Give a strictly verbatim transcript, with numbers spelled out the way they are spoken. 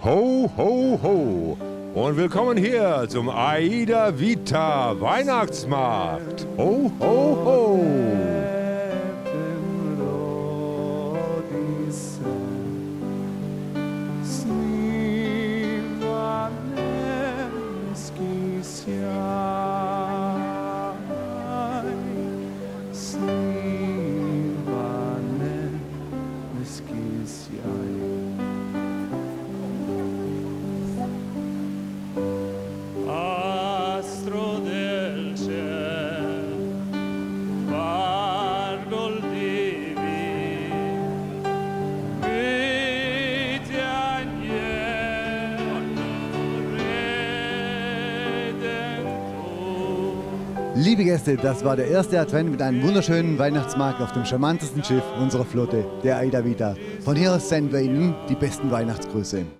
Ho, ho, ho! Und willkommen hier zum Aida Vita Weihnachtsmarkt. Ho, ho, ho! Liebe Gäste, das war der erste Advent mit einem wunderschönen Weihnachtsmarkt auf dem charmantesten Schiff unserer Flotte, der Aida Vita. Von hier aus senden wir Ihnen die besten Weihnachtsgrüße.